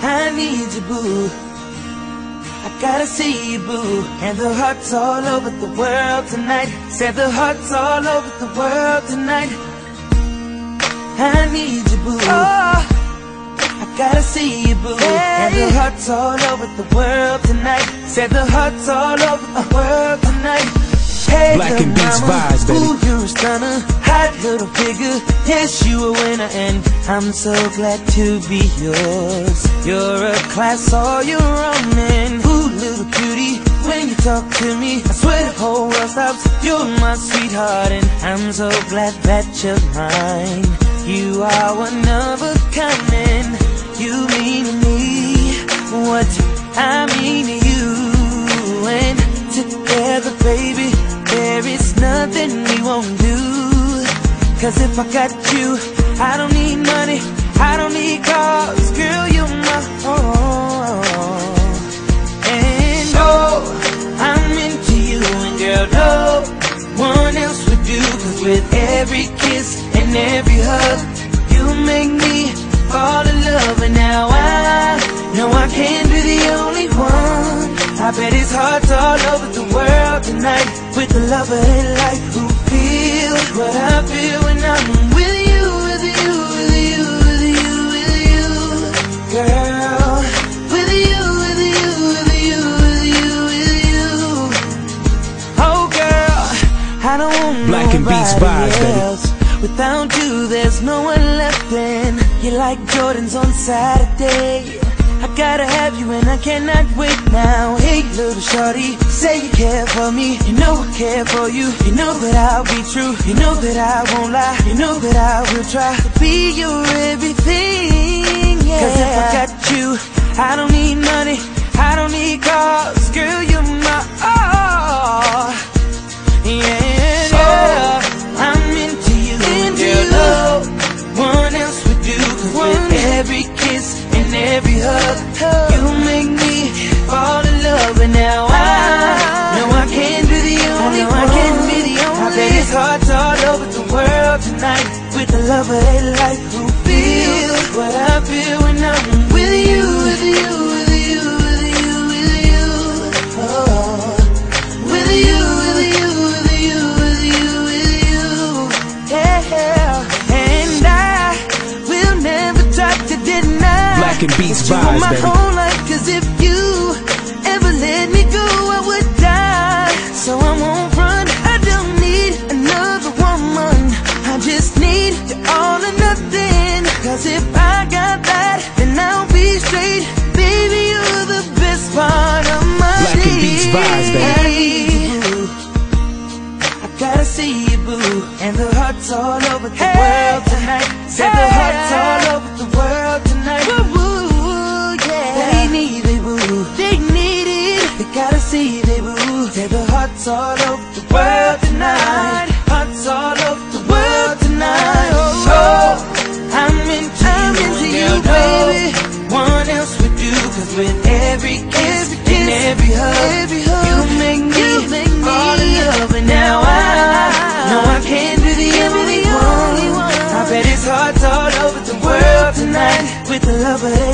I need you, boo. I gotta see you, boo. And the hearts all over the world tonight. Said the hearts all over the world tonight. I need you, boo. Oh, I gotta see you, boo. Hey. And the hearts all over the world tonight. Said the hearts all over the world tonight. Hey, Black and Beats vibes, baby. Ooh, you're a stunner, hot little figure. Yes, you a winner, and I'm so glad to be yours. You're a class all your own, and ooh, little cutie, when you talk to me, I swear the whole world stops. You're my sweetheart, and I'm so glad that you're mine. You are one of a kind, and you mean to me what I mean to you. And together, baby, there is nothing we won't do. Cause if I got you, I don't need money, I don't need cars. Girl, you're my all. And oh, I'm into you, and girl, no one else would do. Cause with every kiss and every hug, you make me fall in love. And now I know I can't be the only one. I bet his heart's all over the world tonight. With the lover in life who feels what I feel when I'm with you, with you, with you, with you, with you, girl. With you, with you, with you, with you, with you. Oh girl, I don't want Black and Beats vibes, else. Without you, there's no one left. And you're like Jordans on Saturday. I gotta have you and I cannot wait now. Hey little shorty, say you care for me. You know I care for you. You know that I'll be true. You know that I won't lie. You know that I will try to be your everything, yeah. Cause if I got you, I don't need money, I don't need cars. Girl, you're my all. Yeah, yeah. I'm into you, girl, no one else would do. Cause with every kiss and every hug, you make me fall in love. And now I know I can't be the only one. I bet his heart's all over the world tonight. With the lover they like who feels what I feel when I'm with you, with you, with you, with you, with you. Oh, with you, with you, with you, with you, with you. Yeah, and I will never try to deny Black and Beats you vibes, my baby. whole life. Cause if you ever let me go, I would die. So I won't run, I don't need another woman. I just need you all or nothing. Cause if I got that, then I'll be straight. Baby, you're the best part of my Black and Beats vibes, baby. I gotta see you, boo. And the hearts all over the world tonight. Said the hearts all over the world tonight. Woo, yeah. They need it, boo. They need it. They gotta see it, boo. Said the hearts all over the world tonight. Hearts all over the world tonight. Oh, I'm into you, baby. One else would do. Cause with every kiss and every hug, you make me fall in love. And now I know I can't be the only one. I bet his heart's all over the world tonight. With the love of